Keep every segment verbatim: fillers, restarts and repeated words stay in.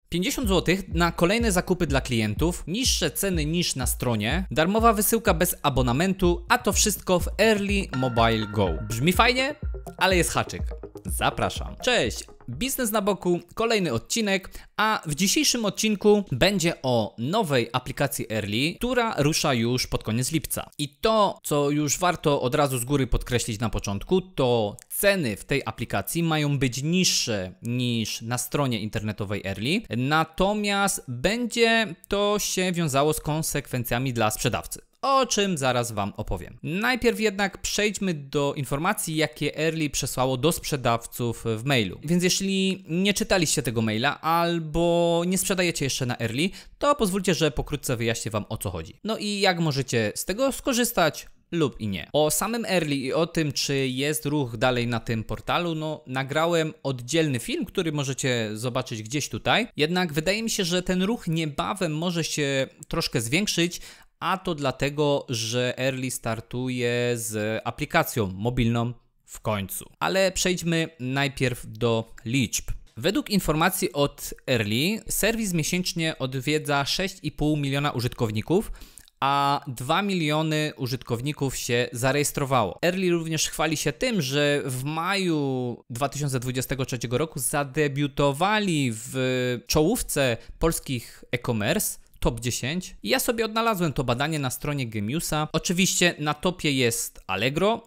pięćdziesiąt złotych na kolejne zakupy dla klientów, niższe ceny niż na stronie, darmowa wysyłka bez abonamentu, a to wszystko w Early Mobile Go. Brzmi fajnie, ale jest haczyk. Zapraszam. Cześć! Biznes na boku, kolejny odcinek, a w dzisiejszym odcinku będzie o nowej aplikacji Early, która rusza już pod koniec lipca. I to, co już warto od razu z góry podkreślić na początku, to ceny w tej aplikacji mają być niższe niż na stronie internetowej Early, natomiast będzie to się wiązało z konsekwencjami dla sprzedawcy, o czym zaraz Wam opowiem. Najpierw jednak przejdźmy do informacji, jakie Early przesłało do sprzedawców w mailu. Więc jeśli nie czytaliście tego maila albo nie sprzedajecie jeszcze na Early, to pozwólcie, że pokrótce wyjaśnię Wam, o co chodzi. No i jak możecie z tego skorzystać lub i nie. O samym Early i o tym, czy jest ruch dalej na tym portalu, no nagrałem oddzielny film, który możecie zobaczyć gdzieś tutaj. Jednak wydaje mi się, że ten ruch niebawem może się troszkę zwiększyć, a to dlatego, że Early startuje z aplikacją mobilną w końcu. Ale przejdźmy najpierw do liczb. Według informacji od Early serwis miesięcznie odwiedza sześć i pół miliona użytkowników, a dwa miliony użytkowników się zarejestrowało. Early również chwali się tym, że w maju dwa tysiące dwudziestego trzeciego roku zadebiutowali w czołówce polskich e-commerce top dziesięć. I ja sobie odnalazłem to badanie na stronie Gemiusa. Oczywiście na topie jest Allegro,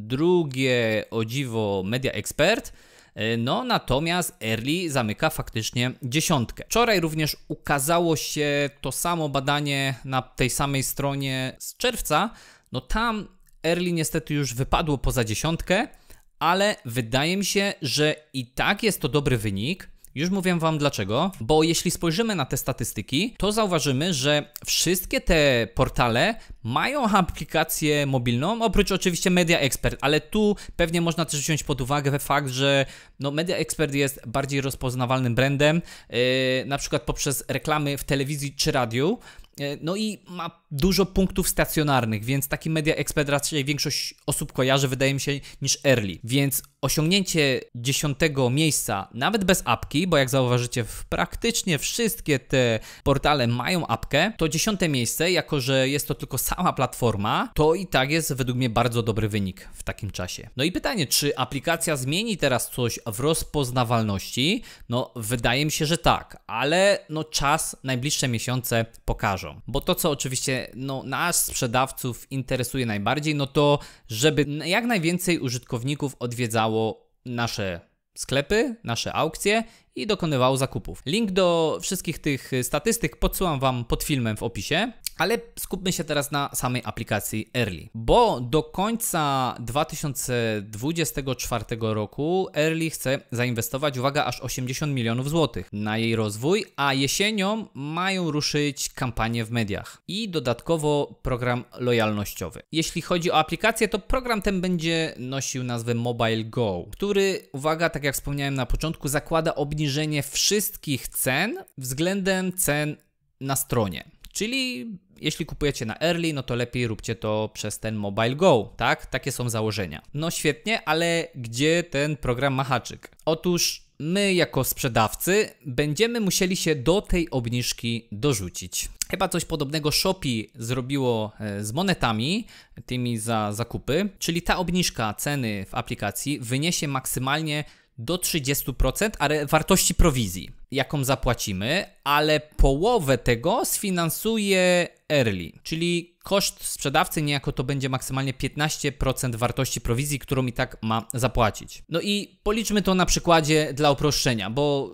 drugie o dziwo Media Expert, no natomiast Early zamyka faktycznie dziesiątkę. Wczoraj również ukazało się to samo badanie na tej samej stronie z czerwca. No tam Early niestety już wypadło poza dziesiątkę, ale wydaje mi się, że i tak jest to dobry wynik. Już mówię Wam dlaczego, bo jeśli spojrzymy na te statystyki, to zauważymy, że wszystkie te portale mają aplikację mobilną, oprócz oczywiście Media Expert, ale tu pewnie można też wziąć pod uwagę fakt, że no Media Expert jest bardziej rozpoznawalnym brandem, yy, na przykład poprzez reklamy w telewizji czy radiu. No i ma dużo punktów stacjonarnych, więc taki Media Expert raczej większość osób kojarzy, wydaje mi się, niż Early. Więc osiągnięcie dziesiątego miejsca, nawet bez apki, bo jak zauważycie, w praktycznie wszystkie te portale mają apkę, to dziesiąte miejsce, jako że jest to tylko sama platforma, to i tak jest według mnie bardzo dobry wynik w takim czasie. No i pytanie, czy aplikacja zmieni teraz coś w rozpoznawalności? No wydaje mi się, że tak, ale no czas, najbliższe miesiące pokażą. Bo to, co oczywiście no, nas, sprzedawców, interesuje najbardziej, no to żeby jak najwięcej użytkowników odwiedzało nasze sklepy, nasze aukcje i dokonywało zakupów. Link do wszystkich tych statystyk podsyłam Wam pod filmem w opisie, ale skupmy się teraz na samej aplikacji Early, bo do końca dwa tysiące dwudziestego czwartego roku Early chce zainwestować, uwaga, aż osiemdziesiąt milionów złotych na jej rozwój, a jesienią mają ruszyć kampanie w mediach i dodatkowo program lojalnościowy. Jeśli chodzi o aplikację, to program ten będzie nosił nazwę Mobile Go, który, uwaga, tak jak wspomniałem na początku, zakłada obniżenie wszystkich cen względem cen na stronie. Czyli jeśli kupujecie na Early, no to lepiej róbcie to przez ten Mobile Go, tak? Takie są założenia. No świetnie, ale gdzie ten program ma haczyk? Otóż my jako sprzedawcy będziemy musieli się do tej obniżki dorzucić. Chyba coś podobnego Shopee zrobiło z monetami, tymi za zakupy, czyli ta obniżka ceny w aplikacji wyniesie maksymalnie do trzydziestu procent, ale wartości prowizji, jaką zapłacimy, ale połowę tego sfinansuje Early, czyli koszt sprzedawcy niejako to będzie maksymalnie piętnaście procent wartości prowizji, którą i tak ma zapłacić. No i policzmy to na przykładzie dla uproszczenia, bo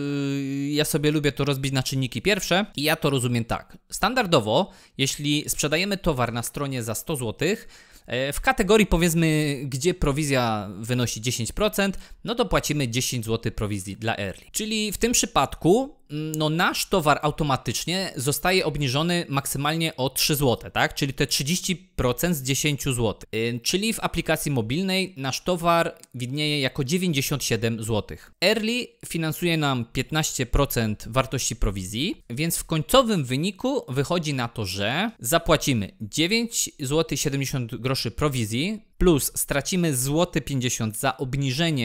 yy, ja sobie lubię to rozbić na czynniki pierwsze i ja to rozumiem tak. Standardowo, jeśli sprzedajemy towar na stronie za sto złotych, w kategorii powiedzmy, gdzie prowizja wynosi dziesięć procent, no to płacimy dziesięć złotych prowizji dla Early. Czyli w tym przypadku no nasz towar automatycznie zostaje obniżony maksymalnie o trzy złote, tak? Czyli te trzydzieści procent z dziesięć złotych. Yy, czyli w aplikacji mobilnej nasz towar widnieje jako dziewięćdziesiąt siedem złotych. Early finansuje nam piętnaście procent wartości prowizji, więc w końcowym wyniku wychodzi na to, że zapłacimy dziewięć złotych siedemdziesiąt groszy prowizji plus stracimy złoty pięćdziesiąt za obniżenie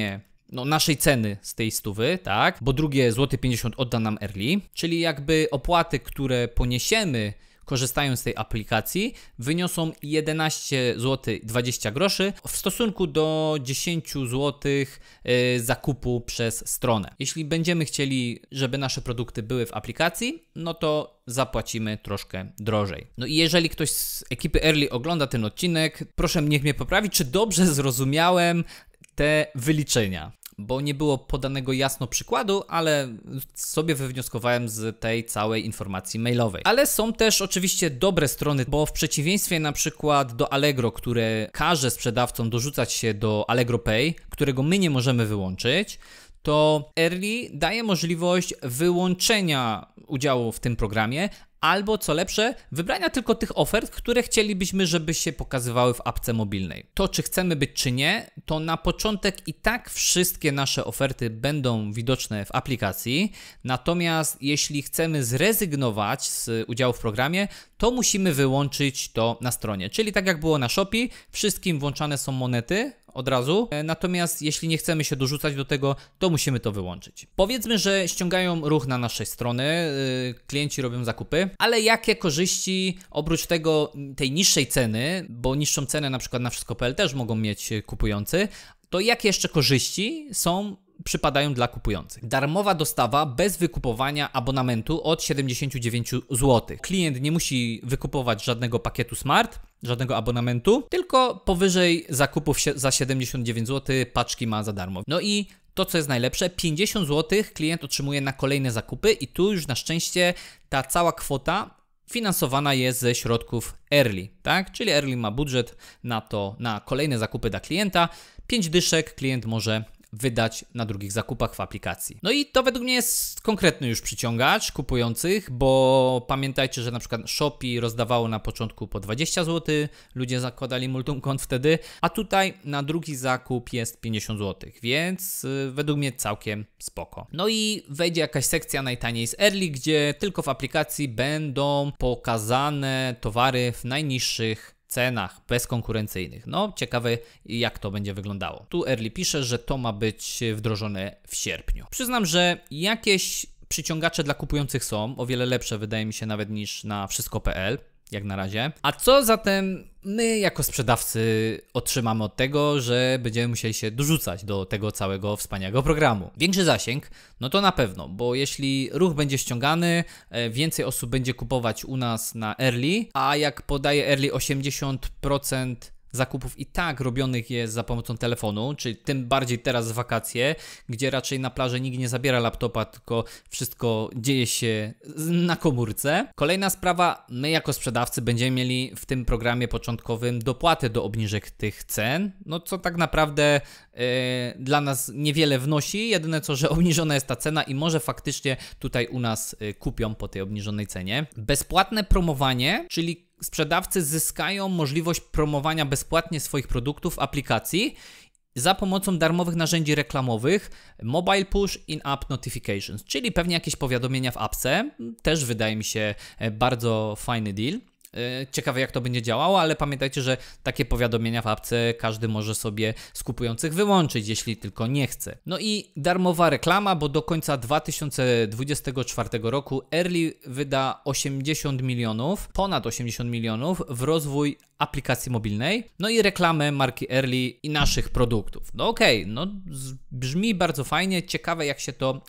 no, naszej ceny z tej stówy, tak? Bo drugie złoty pięćdziesiąt odda nam Early, czyli jakby opłaty, które poniesiemy korzystając z tej aplikacji, wyniosą jedenaście złotych dwadzieścia groszy w stosunku do dziesięć złotych yy, zakupu przez stronę. Jeśli będziemy chcieli, żeby nasze produkty były w aplikacji, no to zapłacimy troszkę drożej. No i jeżeli ktoś z ekipy Early ogląda ten odcinek, proszę niech mnie poprawić, czy dobrze zrozumiałem te wyliczenia. Bo nie było podanego jasno przykładu, ale sobie wywnioskowałem z tej całej informacji mailowej. Ale są też oczywiście dobre strony, bo w przeciwieństwie na przykład do Allegro, które każe sprzedawcom dorzucać się do Allegro Pay, którego my nie możemy wyłączyć, to Early daje możliwość wyłączenia udziału w tym programie, albo co lepsze, wybrania tylko tych ofert, które chcielibyśmy, żeby się pokazywały w apce mobilnej. To, czy chcemy być, czy nie, to na początek i tak wszystkie nasze oferty będą widoczne w aplikacji, natomiast jeśli chcemy zrezygnować z udziału w programie, to musimy wyłączyć to na stronie. Czyli tak jak było na Shopee, wszystkim włączane są monety od razu, natomiast jeśli nie chcemy się dorzucać do tego, to musimy to wyłączyć. Powiedzmy, że ściągają ruch na naszej strony, yy, klienci robią zakupy, ale jakie korzyści oprócz tego, tej niższej ceny, bo niższą cenę na przykład na wszystko kropka p l też mogą mieć kupujący, to jakie jeszcze korzyści są przypadają dla kupujących? Darmowa dostawa bez wykupowania abonamentu od siedemdziesiąt dziewięć złotych. Klient nie musi wykupować żadnego pakietu Smart, żadnego abonamentu, tylko powyżej zakupów za siedemdziesiąt dziewięć złotych paczki ma za darmo. No i to, co jest najlepsze, pięćdziesiąt złotych klient otrzymuje na kolejne zakupy i tu już na szczęście ta cała kwota finansowana jest ze środków Early, tak? Czyli Early ma budżet na to, na kolejne zakupy dla klienta. pięć dyszek klient może wydać na drugich zakupach w aplikacji. No i to według mnie jest konkretny już przyciągacz kupujących, bo pamiętajcie, że na przykład Shopee rozdawało na początku po dwadzieścia złotych, ludzie zakładali multum kont wtedy, a tutaj na drugi zakup jest pięćdziesiąt złotych, więc yy, według mnie całkiem spoko. No i wejdzie jakaś sekcja najtaniej z Early, gdzie tylko w aplikacji będą pokazane towary w najniższych cenach bezkonkurencyjnych. No, ciekawe jak to będzie wyglądało. Tu Early pisze, że to ma być wdrożone w sierpniu. Przyznam, że jakieś przyciągacze dla kupujących są, o wiele lepsze wydaje mi się nawet niż na wszystko kropka p l, jak na razie. A co zatem my jako sprzedawcy otrzymamy od tego, że będziemy musieli się dorzucać do tego całego wspaniałego programu? Większy zasięg? No to na pewno, bo jeśli ruch będzie ściągany, więcej osób będzie kupować u nas na Early, a jak podaje Early osiemdziesiąt procent zakupów i tak robionych jest za pomocą telefonu, czyli tym bardziej teraz w wakacje, gdzie raczej na plaży nikt nie zabiera laptopa, tylko wszystko dzieje się na komórce. Kolejna sprawa, my jako sprzedawcy będziemy mieli w tym programie początkowym dopłaty do obniżek tych cen, no co tak naprawdę yy, dla nas niewiele wnosi, jedyne co, że obniżona jest ta cena i może faktycznie tutaj u nas yy, kupią po tej obniżonej cenie. Bezpłatne promowanie, czyli sprzedawcy zyskają możliwość promowania bezpłatnie swoich produktów w aplikacji za pomocą darmowych narzędzi reklamowych Mobile Push In-App Notifications, czyli pewnie jakieś powiadomienia w apce. Też wydaje mi się bardzo fajny deal. Ciekawe jak to będzie działało, ale pamiętajcie, że takie powiadomienia w apce każdy może sobie z kupujących wyłączyć, jeśli tylko nie chce. No i darmowa reklama, bo do końca dwa tysiące dwudziestego czwartego roku Early wyda osiemdziesiąt milionów, ponad osiemdziesiąt milionów w rozwój aplikacji mobilnej, no i reklamę marki Early i naszych produktów. No okej, okay, no brzmi bardzo fajnie, ciekawe jak się to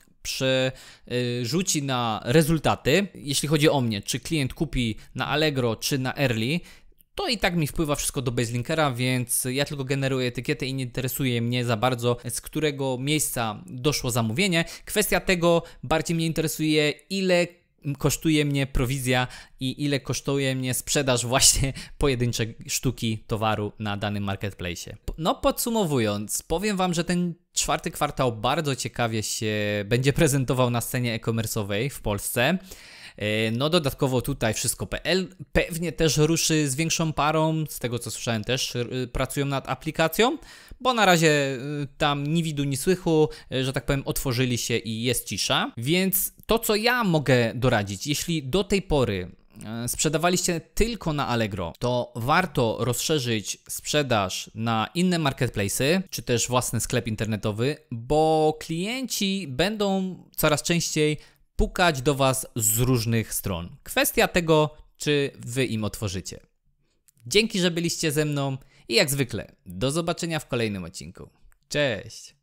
przerzuci na rezultaty. Jeśli chodzi o mnie, czy klient kupi na Allegro, czy na Early, to i tak mi wpływa wszystko do Baselinkera, więc ja tylko generuję etykietę i nie interesuje mnie za bardzo, z którego miejsca doszło zamówienie. Kwestia tego bardziej mnie interesuje, ile kosztuje mnie prowizja i ile kosztuje mnie sprzedaż właśnie pojedynczej sztuki towaru na danym marketplace. No podsumowując, powiem Wam, że ten czwarty kwartał bardzo ciekawie się będzie prezentował na scenie e-commerce'owej w Polsce. No dodatkowo tutaj wszystko kropka p l pewnie też ruszy z większą parą, z tego co słyszałem też pracują nad aplikacją, bo na razie tam ni widu, ni słychu, że tak powiem otworzyli się i jest cisza, więc to co ja mogę doradzić, jeśli do tej pory e, sprzedawaliście tylko na Allegro, to warto rozszerzyć sprzedaż na inne marketplace'y, czy też własny sklep internetowy, bo klienci będą coraz częściej pukać do Was z różnych stron. Kwestia tego, czy Wy im otworzycie. Dzięki, że byliście ze mną i jak zwykle do zobaczenia w kolejnym odcinku. Cześć!